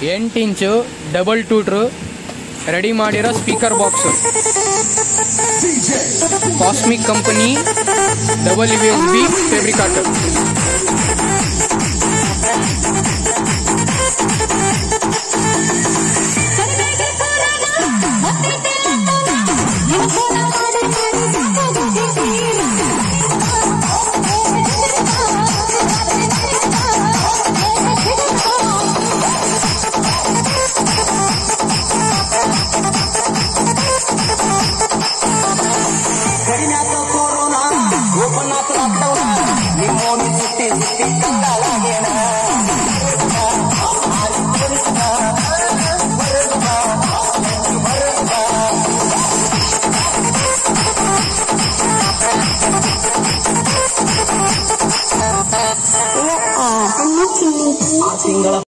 8 inch double ಟೂಟ್ರು ready ಮಾಡಿರೋ speaker box, cosmic company WSB fabricator. ತಿಂಗಳ